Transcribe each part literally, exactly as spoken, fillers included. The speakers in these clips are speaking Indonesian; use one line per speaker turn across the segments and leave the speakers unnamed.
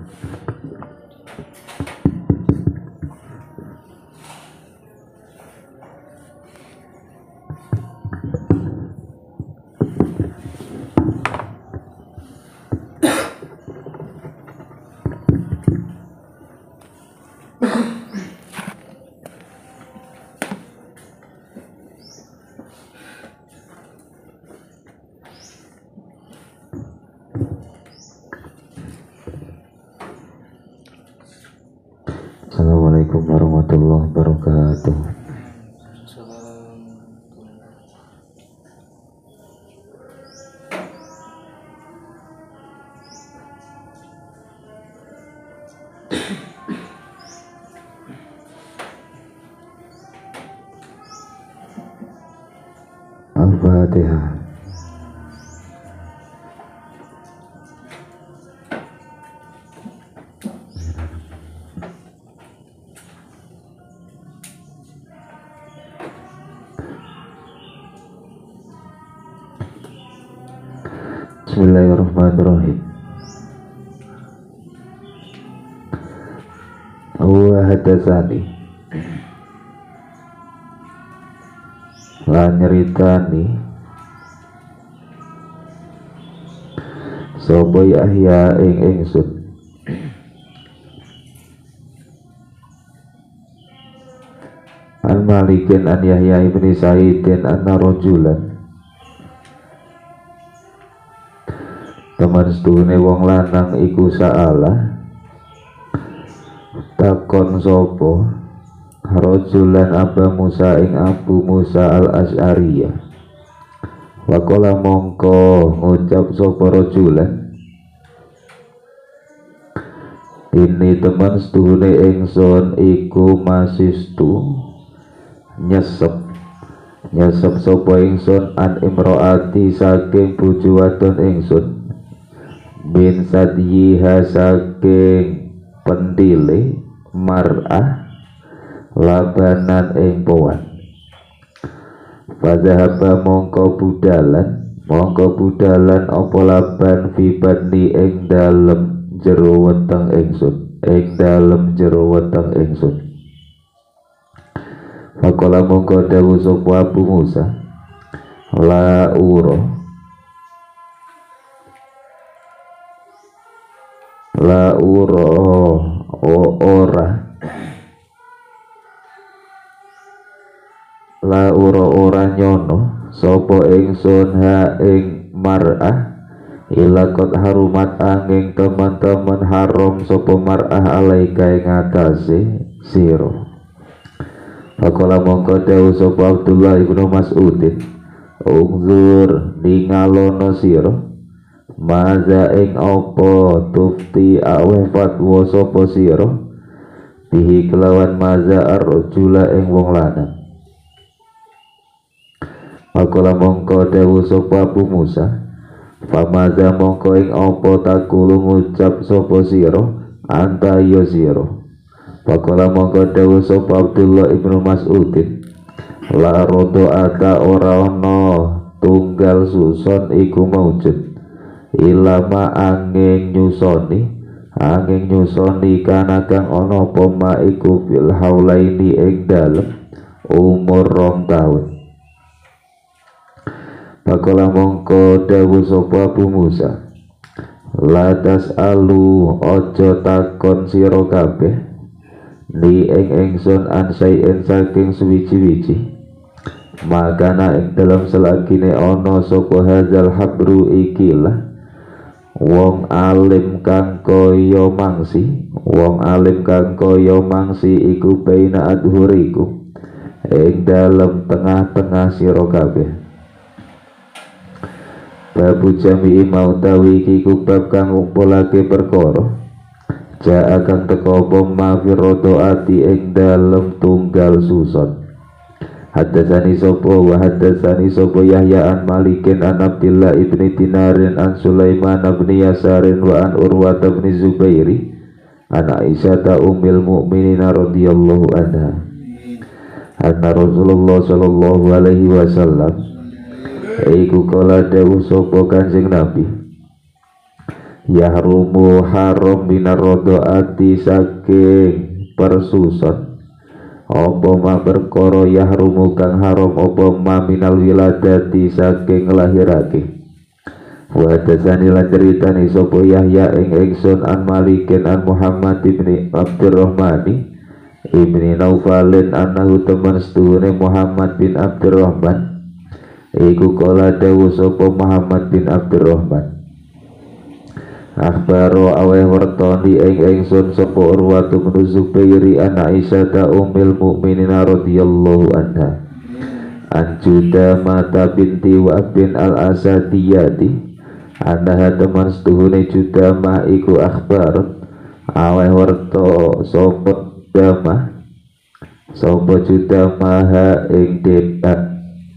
Assalamualaikum warahmatullahi wabarakatuh. Al-Fatihah. Bismillahirrahmanirrahim. Wa hadatsani lan nyeritani sapa Yahya ing ingsun an Malikin an Yahya ibn Sa'idin anna rajulan teman sedune wong lanang iku sa'ala takon sapa rajulan Aba Musa ing Abu Musa al-Asy'ariyah waqala mongko ngucap sapa rajulan ini teman sedune ingsun iku masistu nyesep nyesep sapa ingsun an imroati saking bojo wadon ingsun bin sadyiha saking pendile mar'ah labanan ing powan fazahaba mongko budalan mongko budalan apa laban fi badni ing dalem jero weteng ingsun ing dalem jero weteng ingsun faqala mongko dawuh sapa Abu Musa la uro la uro o ora la uro ora nyono sapa ingsun ha ing mar'ah ila qad harumat angin teman-teman haram sapa mar'ah alaika ing atase sira faqala mongko dawuh sapa Abdullah ibnu Mas'udin ungzur ningalono sira maza ing apa tufti awe fatwa sapa sira bihi kelawan maza ar-rajula ing wong lanang Faqala mongko dawuh sapa Abu Musa famaza mongko ing apa takulu ngucap sapa sira anta ya sira Faqala mongko dawuh sapa Abdullah ibnu Mas'udin la rodo ata ora ana tunggal susun iku maujud ilama angin nyusoni angin nyusoni kana kang ana apa ma iku fil haulaini ing dalem umur rong taun Faqala mongko dawuh sapa Abu Musa la tasalu ojo takon sira kabeh li ing ingsun an sayen saking suwiji-wiji makana ing dalam selagine ana sapa hadzal habru ikilah wong alim kang kaya mangsi wong alim kang kaya mangsi iku baina adhuriku ing dalem tengah-tengah sira kabeh babu jami'i mautawi iki kubab kang ngumpulake perkara ja akan teko apa mafirodoati ing dalem tunggal susun Haddatsani sapa wa haddatsani sapa Yahya an Malikin an Abdillah ibni Dinarin an Sulaiman ibni Yasarin wa an Urwa ibni Zubairi an Aisyah ummul mukminin radhiyallahu anha anna Rasulullah sallallahu alaihi wasallam iku kala dawuh sapa Kanjeng Nabi Yahrumu haram minar rodoati saking persuson apa ma perkara yahrumu kang haram apa ma minal wiladati saking nglahirake. Wa hadatsani lan ceritani sapa Yahya ing ingsun an Malikin an Muhammad ibni Abdurrahmani ibni Naufalin annahu teman setuhune Muhammad bin Abdurrahman iku kala dawuh sapa Muhammad bin Abdurrahman akhbaro aweh wertoni ing ingsun sapa Urwatu bin Zubairi an Aisyah ta ummul mukminin radhiyallahu anha an Judamah binti Wahb bin al-Asadiyati anha teman setuhune Judamah iku akhbar aweh werto sapa Judamah sapa Judamah ing deka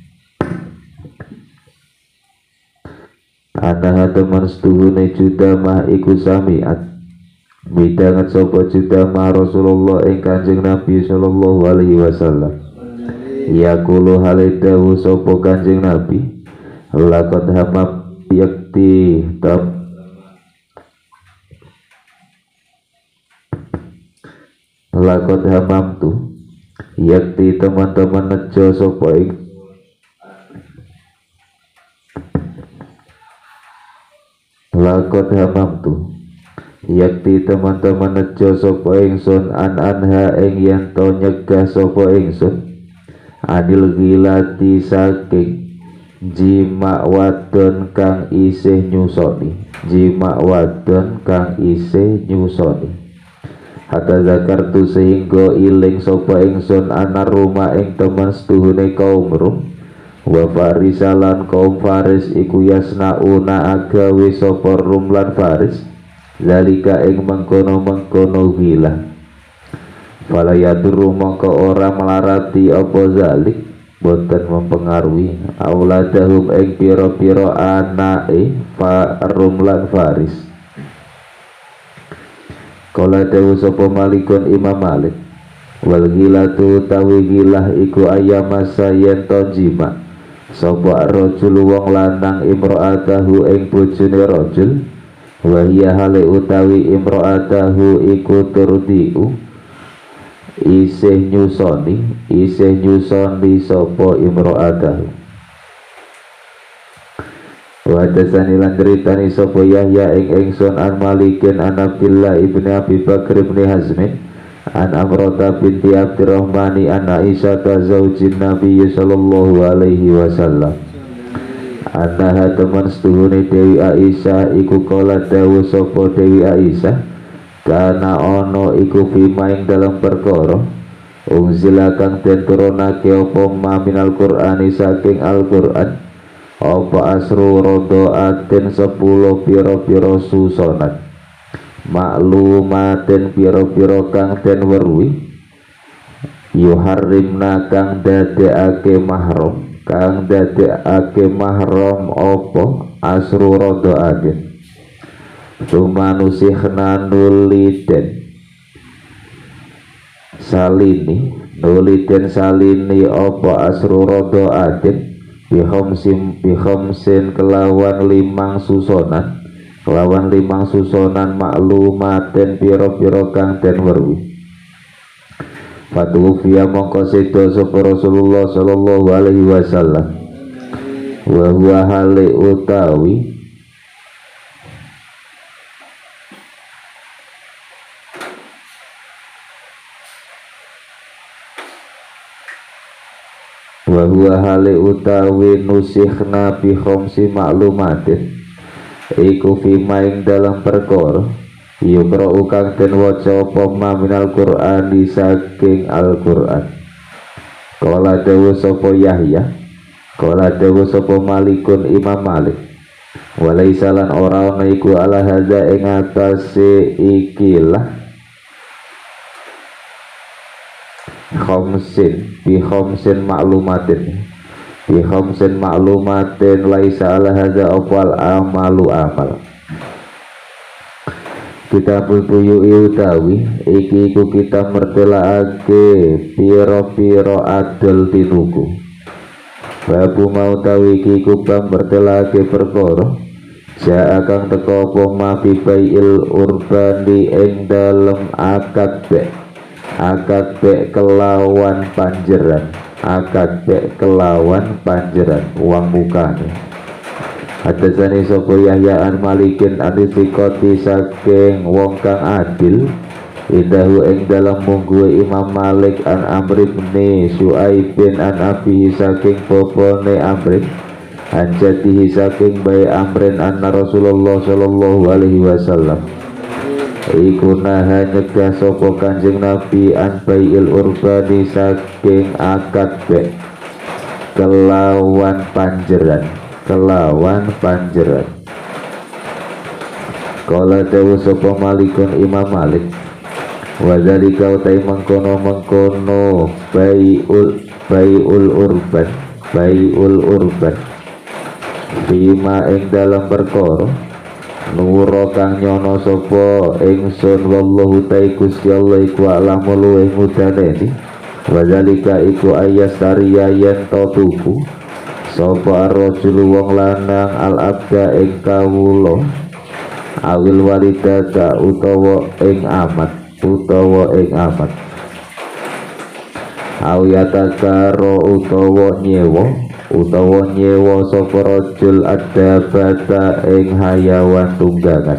anaha teman setuhune Judamah iku samiat midanget sapa Judamah Rasulullah ing Kanjeng Nabi sallallahu alaihi wasallam yaqulu halidawu sapa Kanjeng Nabi laqad hamam yakti tab laqad hamam tu yakti teman-teman nejo sapa ing lakot hamam tu yakti teman-teman nejo sapa ingsun an anha ing yen to nyegah sapa ingsun anil gilati saking jima wadon kang isih nyusoni jima wadon kang isih nyusoni hatta zakartu sehingga iling sapa ingsun ana rumah ing teman setuhune kaum Rum wa farisalan kaum Faris iku yasnauna agawe sapa Rum lan Faris zalika ing mengkono-mengkono gila fala yadurru mongko ora melarati apa zalik boten mempengaruhi auladahum ing pira-pira anake Rum lan Faris. Kala dawu sapa Malikun Imam Malik wal gilatu tawi gilah iku ayamasa yen to jima sapa rajul wong lanang imro'atahu ing bojone rajul wa hiya hale utawi imro'atahu iku turdiu isih nyusoni isih nyusoni sapa imro'atahu wa hadatsani lan ceritani sapa Yahya ing ingsun an Malikin an Abdillah ibni Abi Bakr ibni Hazmin an Amrata binti Abdurrahmani an Aisyah zaujin Nabi sallallahu alaihi wasallam annaha teman setuhune Dewi Aisyah iku kala dawuh sapa Dewi Aisyah kana ono iku fima ing dalam perkara unzila kang den turunake apa ma minal Qur'ani saking Al-Qur'an apa asru rodoatin sepuluh piro-piro susonan maklumatin piro-piro kang den weruhi yuharrimna kang dadekake mahram kang dadekake mahram apa asru rodoatin sumanusihna nuliden salini nuliden salini apa asru rodoatin bihomsin bihomsin kelawan limang susonan kelawan limang susonan maklumaten piro-piro kang den weruhi fatufiya mongko sedo sapa Rasulullah sallallahu alaihi wasallam wa huwa hale utawi wa huwa hale utawi nusikhna bi khamsi maklumatin iku fima ing dalam perkara yukra'u kang den waca apa ma minal Qur'ani saking Al-Qur'an. Kala dawuh sapa Yahya kala dawuh sapa Malikun Imam Malik walaisa lan ora ana iku ala hadza ing atase ikilah khamsin bi khamsin maklumatin bi khamsin maklumatin laisa ala hadza afal amalu amal kita buyu utawi iki iku kita mertelaake piro-piro adil tinuku babu mau tawi iki iku bang mertelaake perkara Ja'a kang teko apa ma fi bai'il urbani ing dalem akad bek akad bek kelawan panjeran akad bek kelawan panjeran uang mukane. Hadasani sapa Yahya an Malikin anisikoti saking wong kang adil indahu ing dalam mungguhe Imam Malik an Amr bin Su'aibin an abihi saking bapane Amr an jadihi saking bae Amrin anna Rasulullah sallallahu alaihi wasallam iku naha nyegah sapa Kanjeng Nabi an bai'il urbani saking akad bek kelawan panjeran kelawan panjeran. Kala dawu sapa Malikun Imam Malik wa dzalika utai mengkono-mengkono bai'ul bai'ul urban bai'ul urban bima ing dalam perkara nuro kang nyono sapa ingsun wallahu ta'ala Gusti Allah iku alamu luwih mudane wa dzalika iku ayastariya yen to tuku sapa ar-rajul wong lanang al-abda ing kawula awil walidata utawa ing amat utawa ing amat awiyata karo utawa nyewa utawa nyewa sapa rajul adabata ing hayawan tunggangan.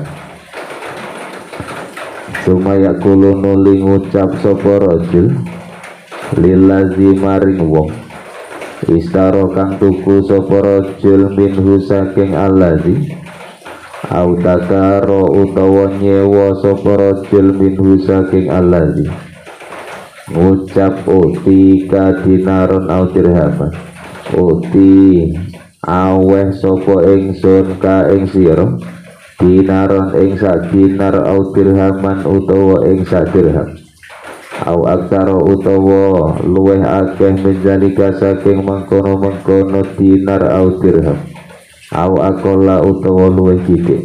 Sumaya kulo nuli ngucap sapa rajul lillazi maring wong istaro kang tuku sapa rajul minhu saking allazi au takaro utawa nyewa sapa rajul minhu saking allazi ngucap uti ka dinaron au dirhaman uti aweh sapa ingsun ka ing sira dinaron ing sak dinar au dirhaman utawa ing sak dirham au aktara utawa luweh akeh menjalika saking mengkono-mengkono dinar au dirham au akola utawa luweh sithik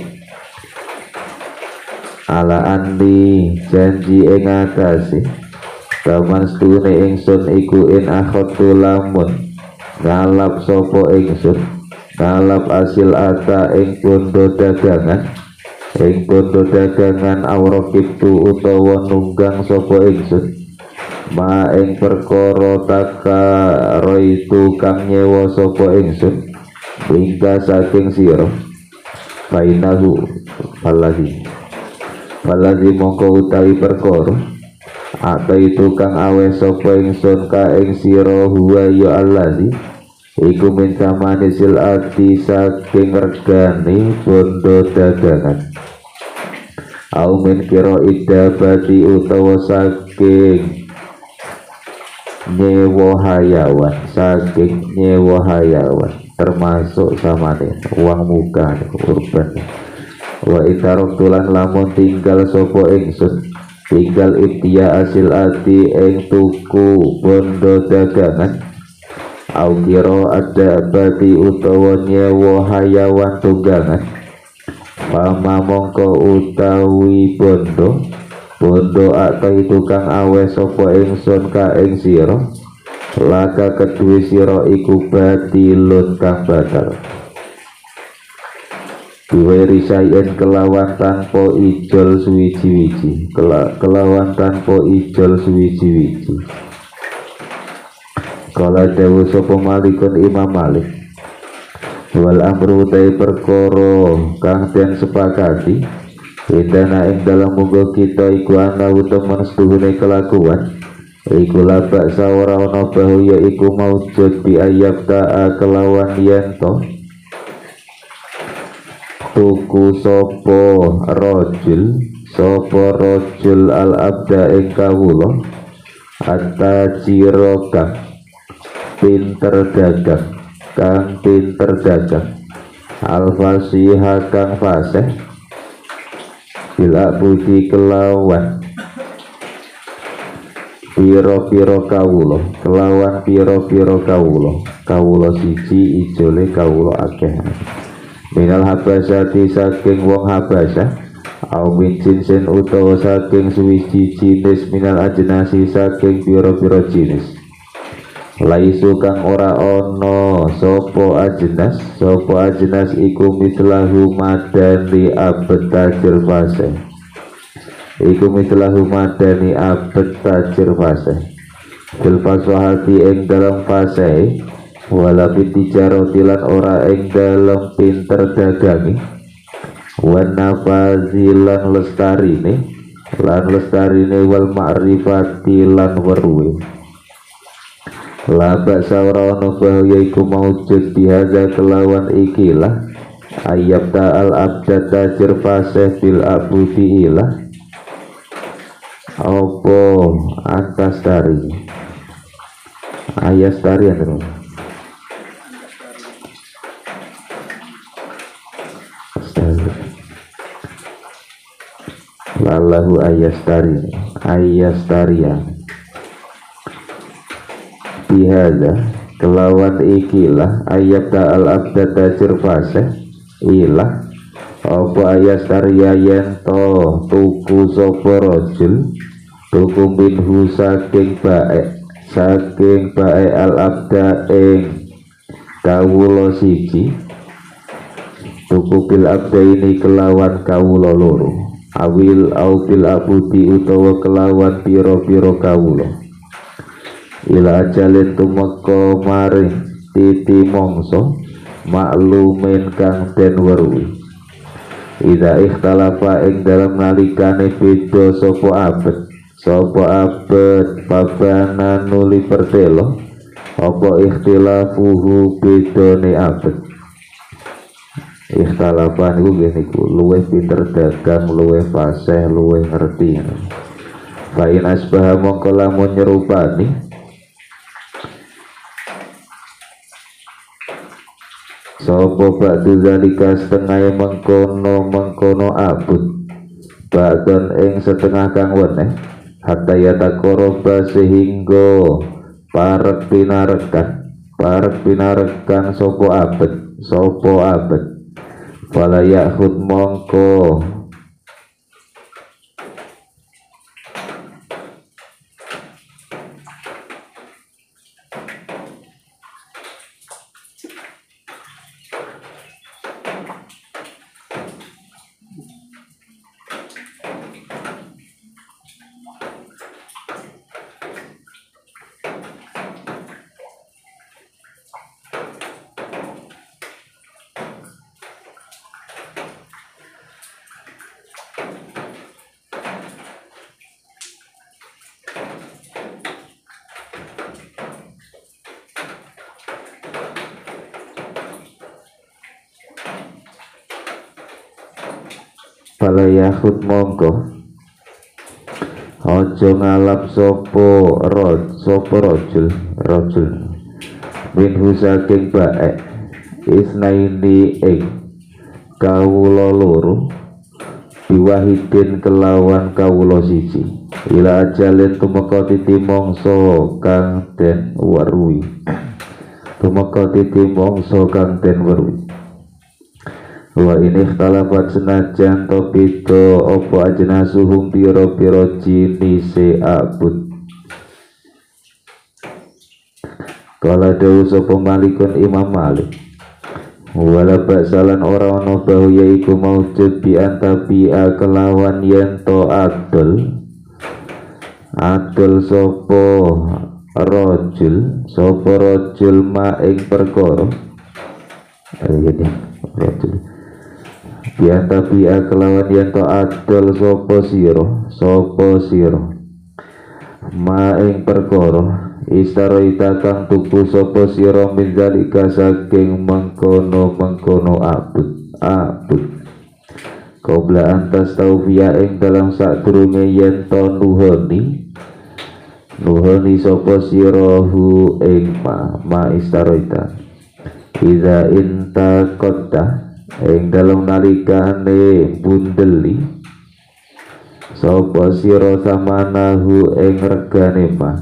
ala andi janji ing atase kaman stune ingsun iku in akhatu lamun ngalap sapa ingsun ngalap asil ata ing bondo dagangan ing bondo dagangan aurokiptu utawa nunggang sapa ingsun ma ing perkara taka roitu kang nyewa sapa ingsun hingga saking sira bainahu falazi falazi mongko utawi perkara apa itu kang awe sapa ingsun ka ing sira huwa ya allazi iku min samanisil ati saking regane bondo dagangan au min kira idabati utawa saking nyewa hayawan saking nyewa hayawan termasuk samane uang muka urban wa itaroktulan lamun tinggal sapa ingsun tinggal ibtiya asil ati ing tuku bondo dagangan au kira ada bati utawa nyewa hayawan tunggangan pama mongko utawi bondo bondo atai tukang awe sapa ingsun ka ing sira laka kedue sira iku batilun kang batal Diweri sayen kelawan tanpa ijol suwiji-wiji Kela, kelawan tanpa ijol suwiji-wiji Kala dawu sapa Malikun Imam Malik wal amru tai perkara kang den sepakati indana ing dalam munggo kita iku ana utawa setuhune kelakuan iku labak sawara ana bahu ya iku maujud bi ayab ta'a kelawan yento tuku sopo rojul sopo rojul al abda ing kawula atta jiro kang pinter dagang kang pinter dagang al fasiha kang fasih bila budi kelawan piro-piro kawula kelawan piro-piro kawula kawula siji ijole kawula akeh minal habasati saking wong habasah au min jinsin utawa saking suwiji jinis minal ajnasi saking piro-piro jinis laisu kang ora ono sopo ajnas sopo ajnas iku mislahu madani abet tajir fase iku mislahu madani abet tajir fase fil faswahati ing dalam fase wala fitijarotilan ora ing dalam pinter dagangi wana fazilan lestarine lan lestarine wal ma'rifati lan weruwe laba saurana bahaya iku maujud bihaza kelawan ikilah ayab ta'al abda tajir fasih bil abudi ilah opo antastari ayastari anu lalahu ayastari ayastarian bihada kelawan ikilah ayat ta'al abda tajir fasih ilah apa ayat tarya yento tuku sopo rojul tuku minhu saking bae saking bae al abda ing kawulo siji tuku bil abda ini kelawan kawulo loro awil au bil abudi utawa kelawan piro-piro kawulo ila ajalin tumeka maring titi mongso maklumin kang den weruhi ida ikhtalafa ing dalam nalikane beda sapa abet sapa abet babana nuli pertelo apa ikhtilafuhu bedane abet ikhtalafa niku nggih niku luwih pinter dagang luwih fasih luwih ngerti fa in asbaha mongko lamun nyerupani sopo ba'du zalika setengah mengkono mengkono abut ba'dan ing setengah kang weneh hatta yatakoroba sehingga parek pinarekan parek pinarekan sopo abet sopo abet fala yakhud mongko fala yakhud mongko ojo ngalap sopo rod sopo rojul rojul minhu saking bae isnaini ing kawula loro biwahidin kelawan kawula siji ila ajalin tumeka titi mongso kang den weruhi tumeka titi mongso kang den weruhi wa ini ikhtalafat senajan to beda apa ajnasuhum pira-pira jinise abud kala dawu sapa Malikun Imam Malik wala baksalan ora ana bahu yaiku maujud bi antabia kelawan yen to adol adol sapa rajul sapa rajul ma ing perkara iki rajul bian tabia kelawan yen to adol sopo siro sopo siro ma ing perkara istaroita kang tuku sopo siro min zalika saking mengkono mengkono abud abud qabla antas taufiya ing dalam sadurunge yen to nuhoni nuhoni sopo siro hu ing ma ma istaroita iza inta kota ing dalam nalikane bundeli sapa sira samanahu ing regane ma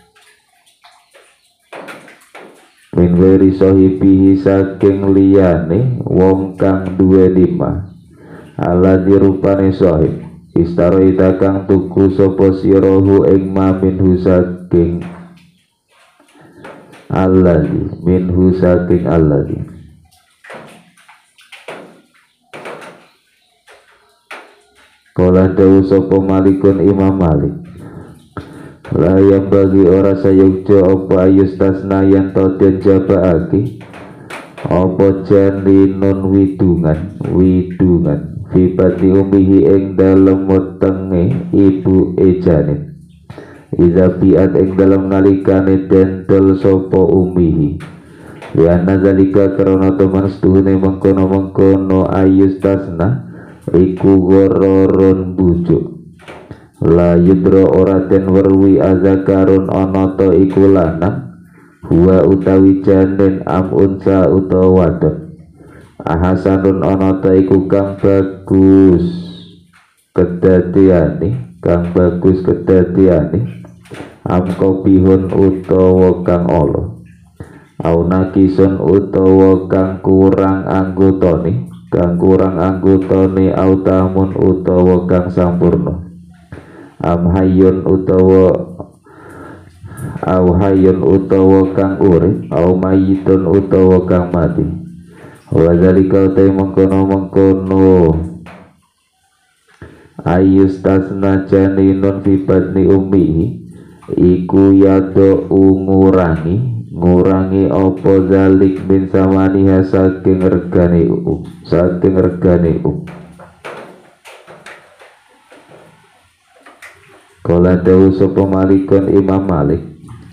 min weri sahibihi saking liyane wong kang duwe lima ala dirupane sahib istaroita kang tuku sapa sira hu ing ma minhu saking alladzi minhu saking alladzi kala dawu sapa Malikun Imam Malik layam bagi ora sayukjo apa ayustasna yang to den jabaake apa jan linun widungan widungan fi bati umihi ing dalem wetenge ibu ejanin iza biat ing dalem nalikane dentel sapa umihi ya nazalika karena teman setuhune mengkono-mengkono ayustasna iku gororon bujuk la yudro ora den werwi azakarun ana ta iku lanang huwa utawi janin am unsa utawa wadon ahasanun ana ta iku kang bagus kedadiane kang bagus kedadiane am kopihun utawa kang ala au nakisun utawa kang kurang anggotane kang kurang anggotane au tamun utawa kang sampurna am hayyun utawa au hayyun utawa kang urip au mayitun utawa kang mati wa zalika ta mengkono-mengkono ayustasna janinun fi batni ummihi iku yado ngurangi ngurangi apa zalik min samaniha saking regane u saking regane u kala dawu sapa Malikun Imam Malik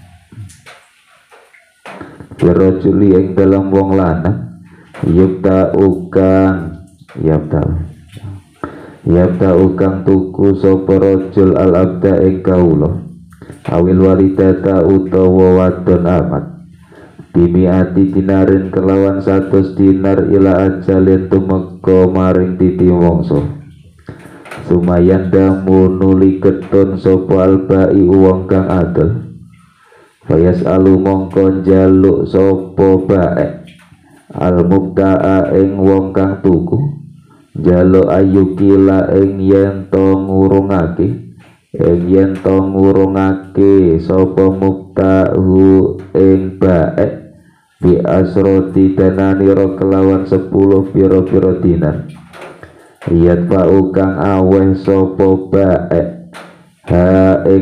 birrajuli ing dalam wong lanang yubta ukang yabta yabta ukang tuku sapa rajul al abda ing kawula awil walidata utawa wadon amat bimiati dinarin kelawan satus dinar ila ajalin tumeka maring titi mongso sumayan damu nuli ketun sapa albai wong kang adol fayas alu mongko njaluk sapa bae al mubta'a ing wong kang tuku njaluk ayukila ing yen to ngurungake ing yen to ngurungake sapa mubta'u ing bae bi asroti dananira kelawan sepuluh piro-piro dinar riyad pa'u kang aweh sapa bae ha ing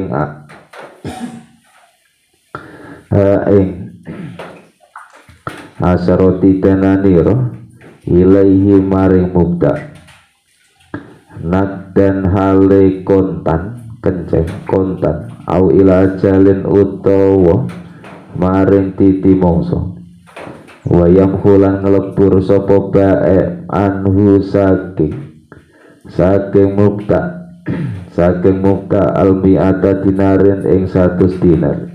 ha ing asroti dananira ilaihi maring mubta nak dan hale kontan kenceng kontan au ila jalin utawa maring titi mongso wayam hulan ngelebur sapa bae anhu saking saking mubta saking mubta almi'ata dinarin ing satus dinar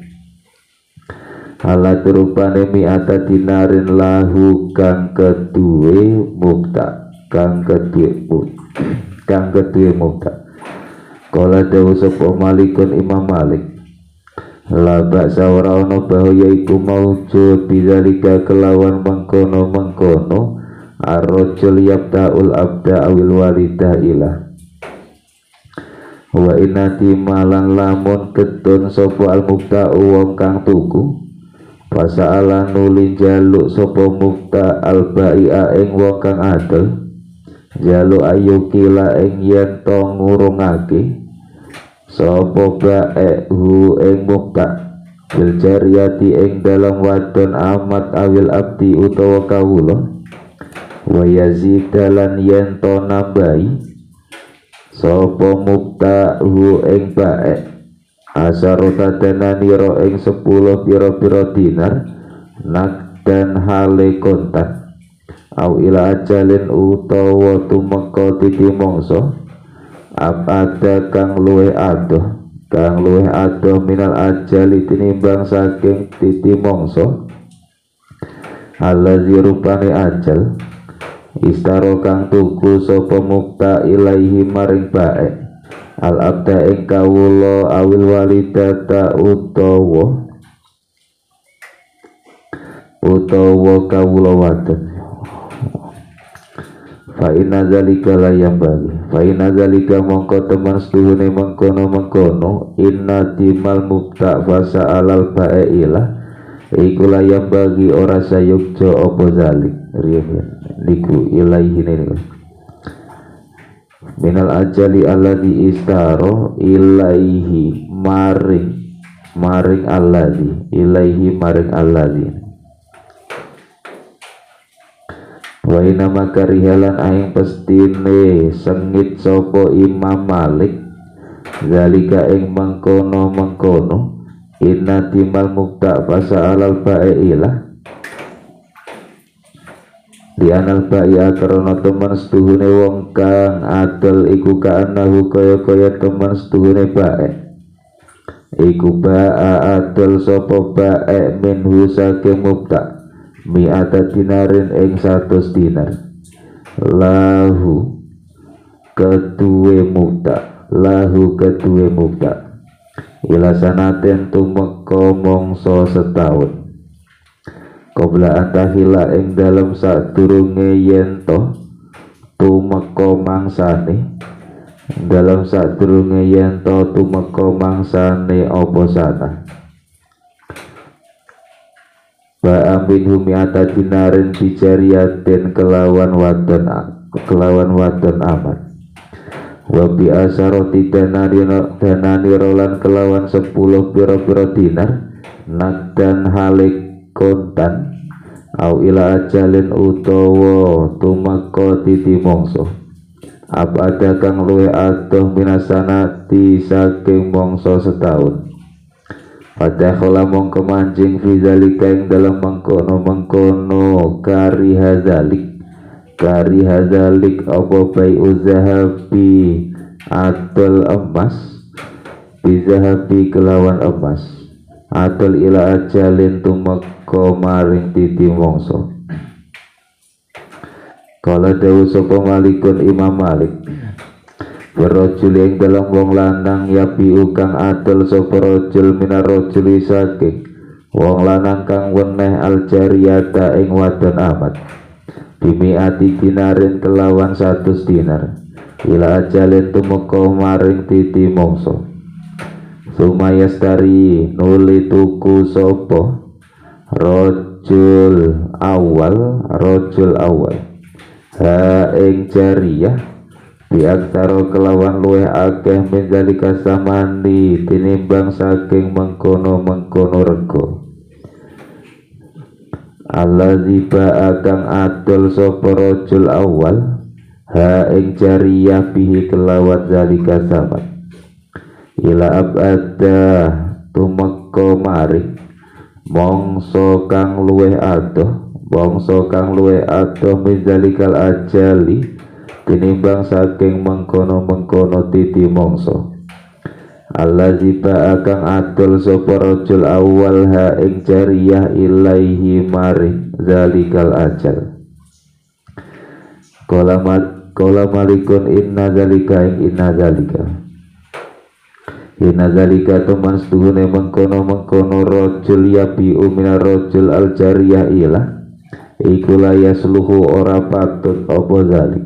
ala rupane mi'ata dinarin lahu kang kedue mubta kang kedue kang kedue mubta kala dawu sapa Malikun Imam Malik laba sawara ono bahaya iku maujud bizalika kelawan mengkono-mengkono ar-rajul yabta'ul abda awil walidah ilah wa inati malan lamun ketun sapa al-mubta'u wong kang tuku pasa'ala nuli jaluk sapa mubta' al-ba'i'a ing wong kang adol jaluk ayukila ing yen to ngurungake sapa bae hu ing mubta bil jariyati ing dalam wadon amat awil abdi utawa kawula wa yazidalan yen to nambahi sapa mubta hu ing bae asarota dananira ing sepuluh pira-pira dinar nak dan hale kontan au ila ajalin utawa tumeka titi mongso ada kang luweh adoh kang luweh adoh minal ajali tinimbang saking titi mongso allazi rupane ajal istaro kang tuku sapa mubta ilaihi maring bae al abda ing kawula awil walidata utawa utawa kawula wadon fa inna zalika la yambali fa inna zalika mongko teman setuhune mengkono-mengkono inna timal mubta fasa alal ba'ilah iku layam bagi ora sayukjo opo zalik riyen niku ilaihi niku minal ajali alladhi istaro ilaihi maring maring alladhi ilaihi maring alladhi wa ina makarihalan aing pestine sengit sopo Imam Malik zalika ing mengkono mengkono inna timal mukta fasa alal ba'ilah di anal ba'i akarono teman setuhune wong kang adol iku kaanahu kaya kaya teman setuhune ba'i iku ba'a adol sopo ba'i minhu saking mukta mi'ata dinarin ing satus dinar lahu keduwe mukta lahu keduwe mukta ila sanaten tumeka mangsa setahun qabla antahila ing dalem sadurunge yen to tumeka mangsane dalem sadurunge yen to tumeka mangsane apa sana ba amin humiata dinarin bijariatin kelawan wadon kelawan wadon amat wabi asaroti danani danani rolan kelawan sepuluh piro-piro dinar nakdan halik kontan au ila ajalin utawa tumeka titi mangsa apa ada kang luwe adoh minasanati saking mangsa setahun pada kala mongko mancing fi zalika ing dalam mengkono-mengkono kari hazalik kari hazalik apa bai uzahabi atol emas bizahabi kelawan emas atol ila ajalin tumeka maring titi mangsa kala dawu sapa Malikun Imam Malik berrojul yang dalam wong lanang yapi ukang adol sapa rojul minar rojuli saking wong lanang kang weneh aljariyata ing wadon amat bimiati dinarin kelawan satus dinar ila ajalin tumeka maring titi mangsa sumayastari nuli tuku sapa rojul awal rojul awal ha ing jariyah biaktaro kelawan luweh akeh menjalika samani tinimbang saking mengkono-mengkono rego allazi ba'a kang adol sapa rajul awal ha ing jariyah bihi kelawan zalika saman ila abada tumeka mari mongso kang luweh adoh mongso kang luweh adoh menjalikal ajali tinimbang saking mengkono-mengkono titi mongso allazi ba'a kang adol sapa rajul awal ha ing jariyah ilaihi mari zalikal ajal qala mal qala Malikun inna zalika ing inna zalika inna zalika teman setuhune mengkono-mengkono rajul yabi'u minar rajul al jariyah ilah iku la yasluhu ora patut apa zalik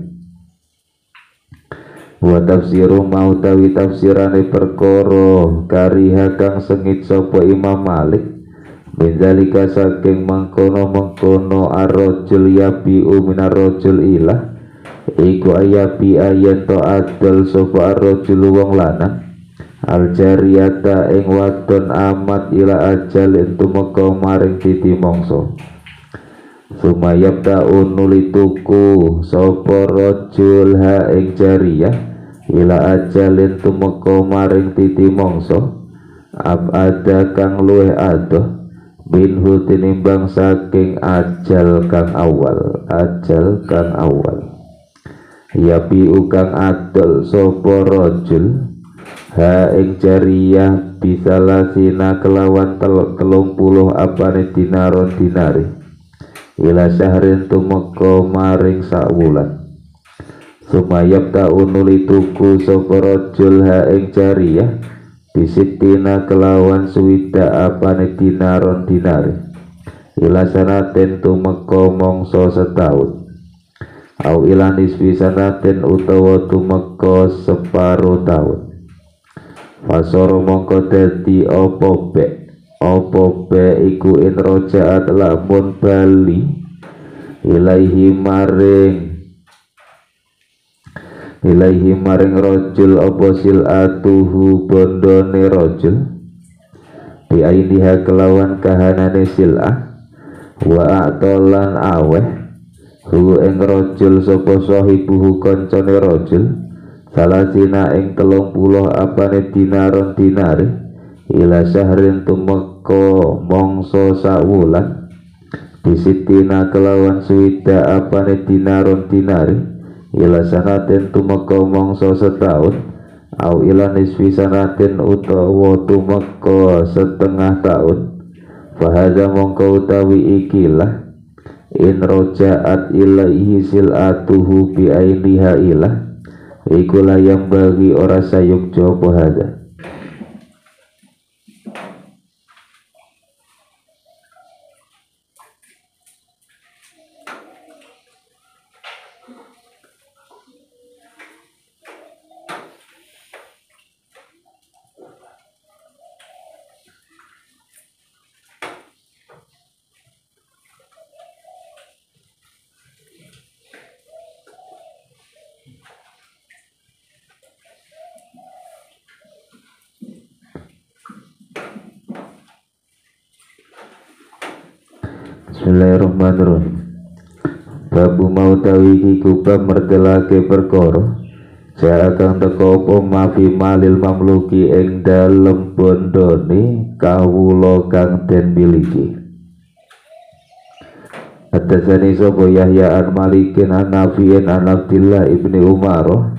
wa tafsiru mau tawi tafsirane perkara kariha kang sengit sapa Imam Malik menjalika saking mengkono-mengkono ar-rajul yabi'u minar rajul ilah iku ayabi ayat to adol sapa ar-rajul wong lanang al-jariyata ing wadon amat ila ajal tumeka maring titi mangsa sumayabta unuli tuku sapa rajul ha ing jariyah ila ajalin tumeka maring titi mangsa abada kang luweh adoh minhu tinimbang saking ajal kang awal ajal kang awal yapi ukang adol sapa rajul ha ing jariyah bisalasina kelawan telung puluh apane dinaron dinari ila syahrin tumeka maring sak wulan sumayab ta'unuli tuku sapa rajul ha ing jariyah bisitina kelawan suwida apane dinaron dinari ila sanaten tumeka mangsa setahun au ila nisfi sanaten utawa tumeka separo tahun fasoro mongko dadi apa bek opo be iku in rojaat lamun bali ilaihi maring ilaihi maring rojul opo silatuhu bondone rojul biaidiha kelawan kahanane sil'ah wa a'tolan aweh hu ing rojul sopo sahibuhu koncone rojul salasina ing telung puluh apane dinaron dinari ila syahrin tumeka mongso sawulan disitina kelawan suwida apane dinaron dinari ila sanatin tumeka mongso setahun au ila nisfi sanatin utawa tumeka setengah tahun fahadha mongko utawi ikilah in rojaat ilaihi sil'atuhu bi'ainiha ilah ikulah yang bagi ora sayuk jopo hadha. Bismillahirrahmanirrahim. Babu mau tawi iku bab mergelake perkara saya kang teka apa mafi malil mamluki ing dalem bondone kawula kang den miliki. Hadasani sapa Yahya an Malikin an Nafi'in an Abdillah ibni Umar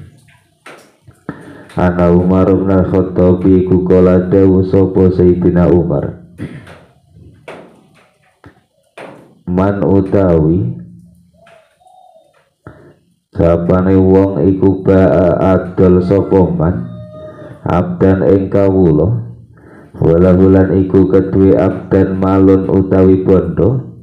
ana Umar bin Khattab iku kala dawu sapa Sayyidina Umar man utawi sapane wong iku ba'a adol sapa man abdan ing kawula wala bulan iku kedue abdan malun utawi bondo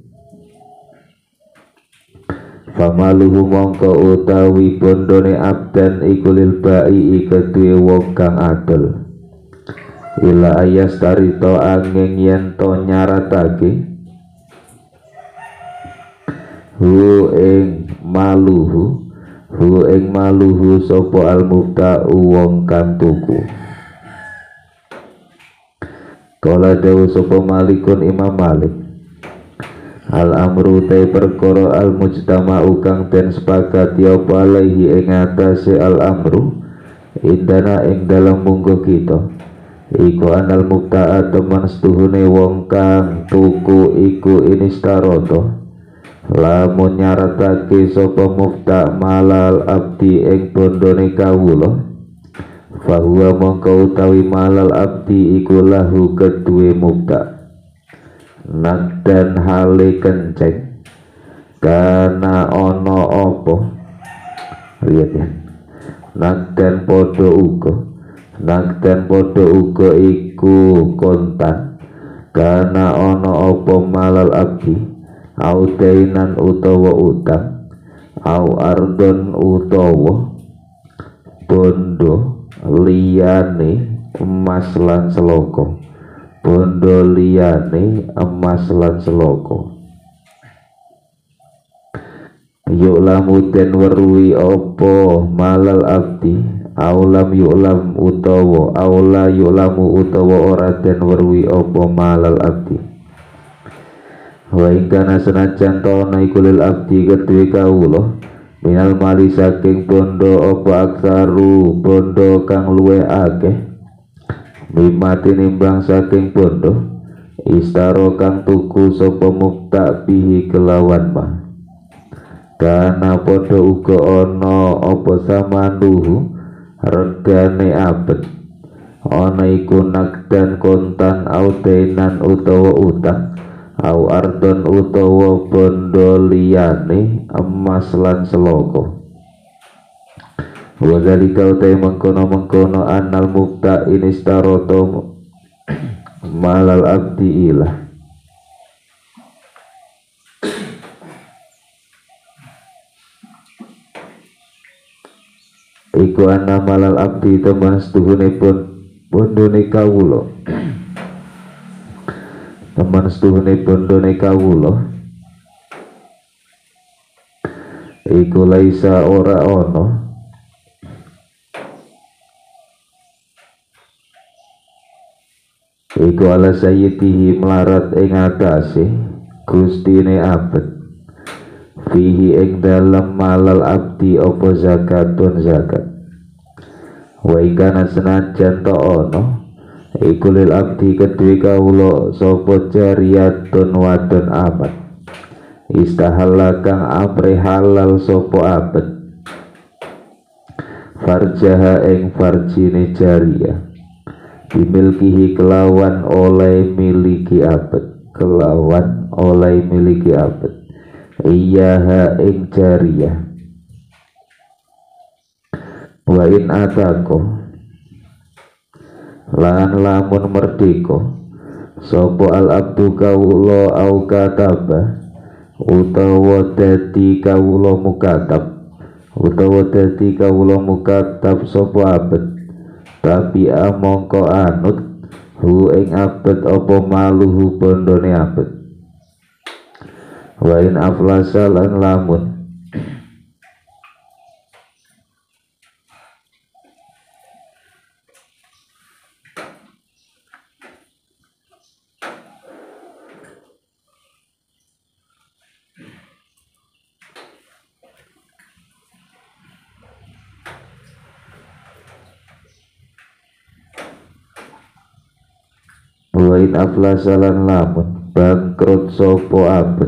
famaluhu mongko utawi bondone abdan iku lil ba'i kedue wong kang adol ila ayas tarito angin yen to nyaratake hu ing maluhu hu ing maluhu sapa al mubta'u wong kang tuku. Kala dawu sapa Malikun Imam Malik al amru te perkara al mujtama'u kang den sepakati apa alaihi ing atase al amru indana ing dalam munggo kita iku anal mubta'a teman setuhune wong kang tuku iku inistaroto lamun nyaratake sapa mufta malal abdi ing bondone kawula fahuwa mongko utawi malal abdi iku lahu kedue mufta nakdan hale kenceng kana ono apa lihat ya nakdan podo uga nakdan podo uga iku kontan kana ono apa malal abdi au dainan utawa utang au ardon utawa bondo liyane emas lan seloko bondo liyane emas lan seloko yuk lamu den werui opo malal abdi aulam yuk lam utawa aula yuk lamu utawa ora den werui opo malal abdi wa ingkana senajan tono ikulil abdi kedue kawula minal mali saking bondo apa aksaru bondo kang luwe akeh mimati nimbang saking bondo istaro kang tuku sapa mukta bihi kelawan mah kana padha uga ana apa samanduhu regane abet ana iku nakdan kontan autainan utawa utang au ardon utawa bondo liyane emas lan seloko wa zalika utai mengkono-mengkono annal mubta inistaroto malal abdi ilah iku anna malal abdi teman setuhune pun bondone kawula teman setuhune bondone kawula iku laisa ora ono iku ala sayyidihi melarat ing atase gustine abet fihi ing dalam malal abdi opo zakatun zakat wa ikana senajan to ono iku lil abdi kedue kawula sapa jariyatun wadon amat istahalla kang amre halal sapa abet farjaha ing farjine jariyah dimilkihi kelawan oleh miliki abet kelawan oleh miliki abet iyaha ing jariyah wa in atako lan lamun merdeka sapa al abdu kawula au kataba utawa dadi kawula mukatab utawa dadi kawula mukatab sapa abet tapi amangka anut hu ing abet apa maluhu bondone abet wa in aflasa lan lamun wa in aflasa lan lamun bangkrut sapa abet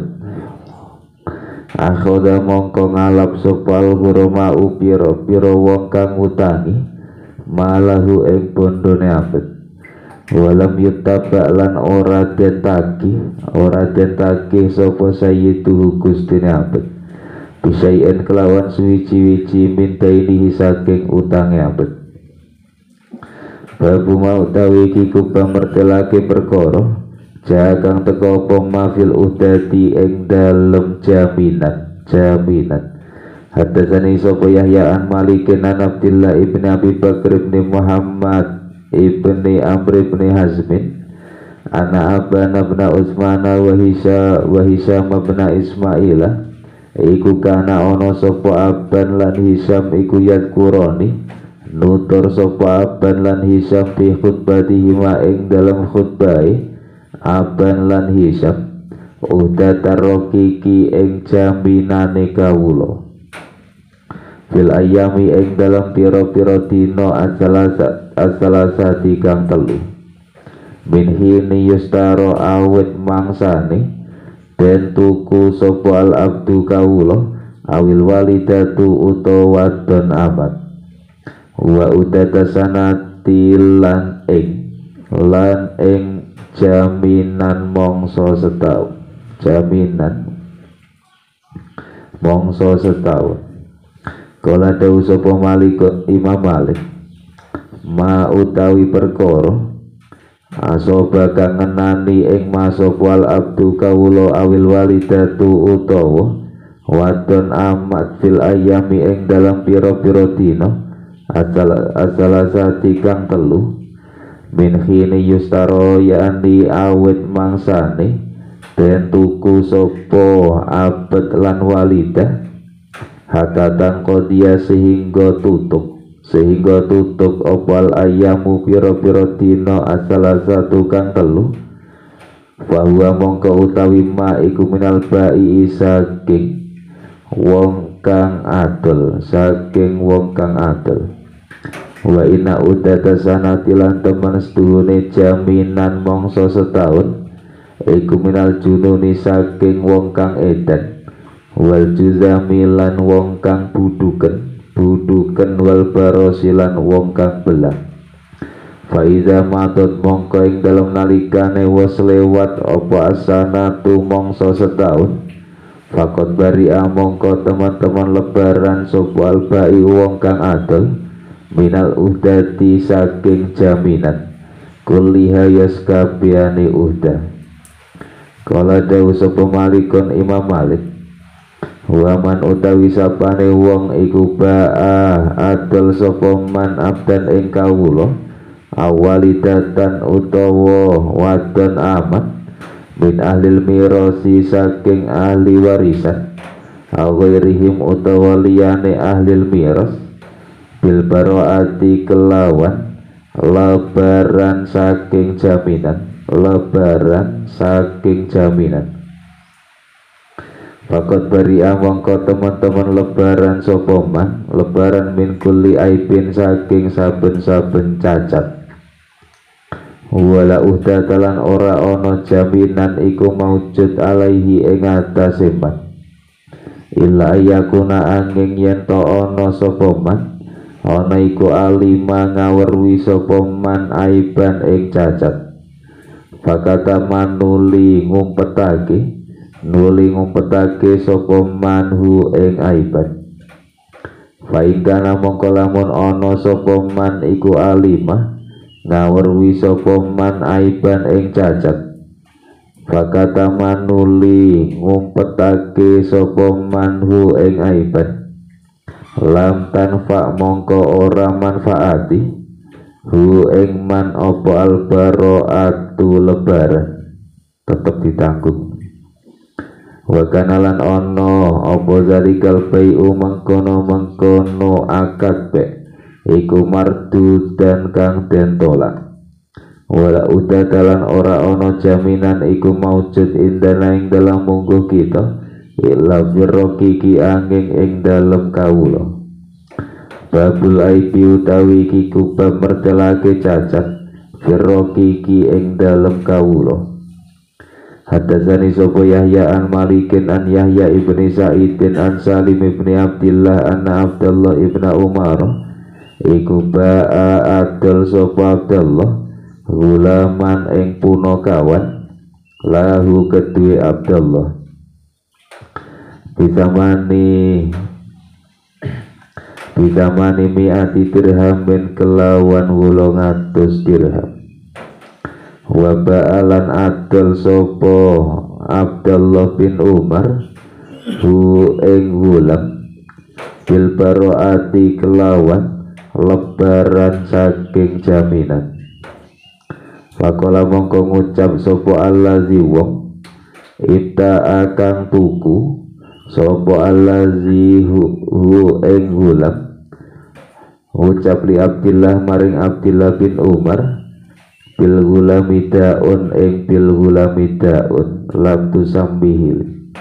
akhoda mongko ngalap sopal hurma upiro piro wong kang utangi malahu ing bondone abet walam yutabak lan ora detaki ora detaki sapa sayyiduhu gustine abet bisaien kelawan suwiji-wiji mintaini saking utange abet babu mau tawi kiku pamertelake perkara jakang teko apa mafil udati ing dalem jaminan jaminan hadasani sapa Yahya an Malikin an Abdillah ibni Abi Bakr ibni Muhammad ibni Amr ibni Hazmin ana abana ibn Utsman wa Hisya wa Hisyam ibn Ismaila iku kana ana sapa aban lan Hisyam iku yadkuroni nutur sapa aban lan Hisyam fi khutbatihi ma ing dalam khutbah aban lan Hisyam uhdata rokiki ing jaminane kawula fil ayami ing dalam piro-piro dino asalasa asalasa tikang telu min hini yustaro awet mangsane den tuku sapa al abdu kawula awil walidatu utawa wadon amat wa udata sanati lan ing lan ing jaminan mongso setahun jaminan mongso setahun kala dawuh sapa Malik Imam Malik ma utawi perkara asoba kang ngenani ing masopwal abdu kawula awil walidatu utawa wadon amat fil ayami ing dalam piro-piro dina asal asalasati kang telu min khini yustaro yani awet mangsane den tuku sopo abet lan walidah hakatan kodia sehingga tutup sehingga tutup opal ayamu piro-piro dino asal satu kang telu bahwa mongko utawi ma iku minal ba'i saking wong kang adol saking wong kang adol wa inna udata sanatilan teman seduhune jaminan mongso setahun iku minal jununi saking wong kang edan wal juzamilan wong kang buduken buduken wal barosilan wong kang belang faiza matot mongko ing dalam nalikane was lewat apa asanatu mongso setahun fakot bari'a mongko teman-teman lebaran sopwal bai wong kang adol minal uhdati saking jaminan kulliha yaskabiani uhdah kala dawu sapa Malikun Imam Malik waman utawi sapane wong iku ba'a adol sapa man abdan ing kawula awalidatan utawa wadon amat min ahlil mirasi saking ahli warisan awairihim utawa liyane ahlil miras bil baroati kelawan lebaran saking jaminan lebaran saking jaminan. Fakot bari mongko teman-teman lebaran sopoman lebaran min kulli aibin saking saben-saben cacat. Wala uhda talan ora ono jaminan iku maujud alaihi ing atase man illa yakuna angin yen to ono sopoman ono iku alima ngawerwi sopoman aiban ing cacat. Fakata manuli ngumpetake nuli ngumpetake sapa manhu ing aiban. Faingkana mongko lamun ana sapa man iku alimah ngawerwi sapa man aiban ing cacat. Fakata manuli ngumpetake sapa manhu ing aiban. Lam tanfa mongko ora manfaati hu ing man apa albaroatu lebaran tetep ditanggung. Wa kanalan ono apa zalikal bai'u mengkono mengkono akad be iku mardu dan kang den tolak. Wala udadalan ora ono jaminan iku maujud indana ing dalam mungguh kita illa birrokiki angin ing dalem kawula. Babul aibi utawi kiku pemertelake cacat birrokiki ing dalem kawula. Hadatsani sapa Yahya an Malikin an Yahya ibni Sa'idin an Salim ibni Abdillah anna Abdullah ibna Umar iku ba'a adol sapa Abdullah gulaman ing punakawan lahu kedue Abdullah bisamani bisamani mi'ati dirhamin kelawan wolung atus dirham. Wa ba'alan adol sopo Abdullah bin Umar hu ing wulam bil baroati kelawan lebaran saking jaminan. Faqala mongko ngucap sopo allazi wong ita akan tuku sopo allazi hu, hu ing wulam ucap li Abdillah maring Abdillah bin Umar bil gulami daun ing bil gulami daun lam tusambihil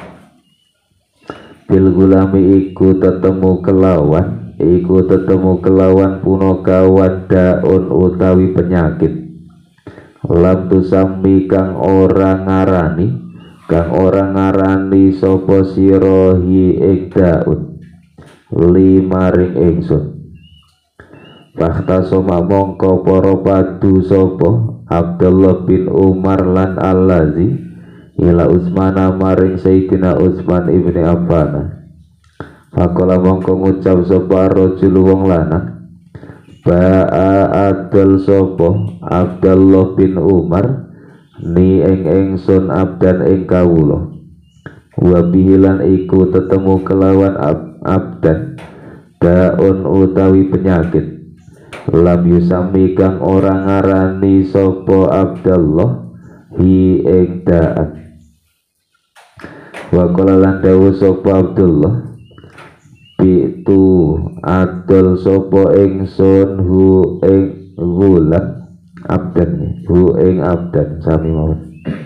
bil gulami iku tetemu kelawan iku tetemu kelawan punakawan daun utawi penyakit lam tusambi kang ora ngarani kang ora ngarani sapa sirohi ing daun limaring ingsun. Fakta soma mongko poro padu sopo Abdullah bin Umar lan Al-Lazi ila Utsmana maring Sayyidina Utsman ibni Affan. Fakola mongko ngucap sopo rajul wong lanang ba'a adol sopo Abdullah bin Umar ni ing ingsun abdan ing kawula wa bihilan iku tetemu kelawan ab abdan daun utawi penyakit lam yusami kang orang ngarani sopo Abdullah hi ing daan. Wa qala lan dawu sopo Abdullah bitu adol sopo ingsun hu ing gulam abdan hu ing abdan sami mawon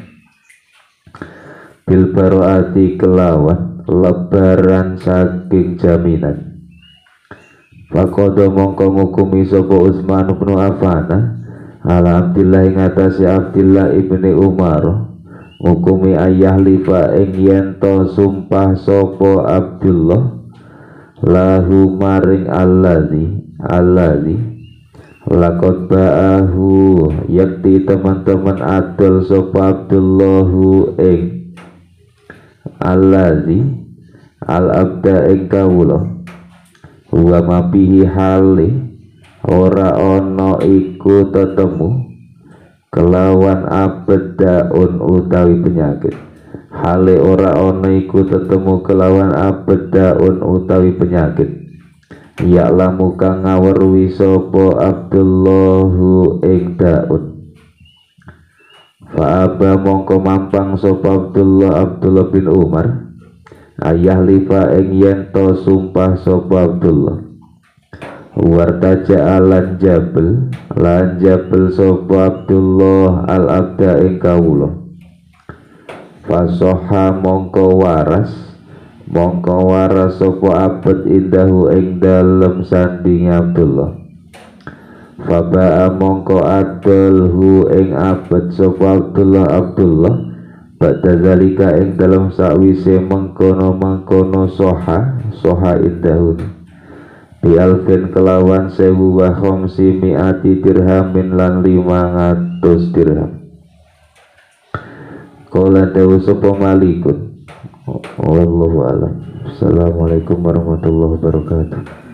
bil baroati kelawan lebaran saking jaminan. Fakodo mongko ngukumi sopo Utsman bin Affan ala Abdillah ing atase Abdillah ibni Umar ngukumi ayah lifa ing yento sumpah sopo Abdullah lahu maring alladzi alladzi lakot ba'ahu yakti teman-teman adol sopo Abdullahu ing alladzi al abda ing kawula wa mabihi hali ora ono iku tetemu kelawan abdaun utawi penyakit hale ora ono iku tetemu kelawan abdaun utawi penyakit ya lamu kang ngawerwi sapa Abdullahu ing daun Fa aba mongko mampang sapa Abdullah Abdullah bin Umar ayah lifa ing yen to sumpah sapa Abdullah wartaja alan jabel lan jabel sapa Abdullah al abda ing kawula fasoha mongko waras mongko waras sapa abad indahu ing dalem sanding Abdullah Faba mongko adolhu ing abad sapa Abdullah Abdullah Ba'da zalika ing dalam sakwise mengkono-mengkono soha soha indahun bi alfin kelawan sewu wa khamsi mi'ati dirhamin lan lima ngatus dirham Kala dawu sapa malikun wallahu alam. Assalamualaikum warahmatullahi wabarakatuh.